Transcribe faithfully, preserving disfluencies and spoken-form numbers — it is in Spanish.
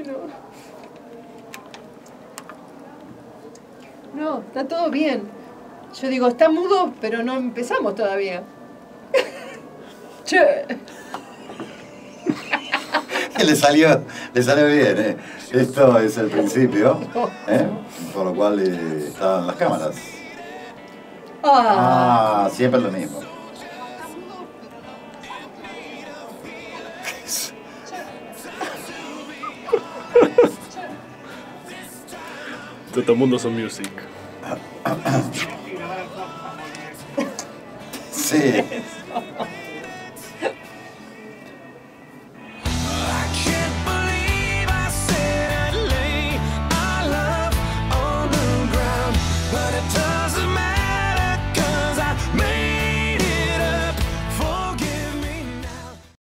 bueno. No, está todo bien. Yo digo, está mudo, pero no empezamos todavía. Che. Le salió, le salió bien, ¿eh? Esto es el principio, ¿eh? Por lo cual eh, estaban las cámaras. Ah. Ah, siempre lo mismo. Todo mundo son music. Sí.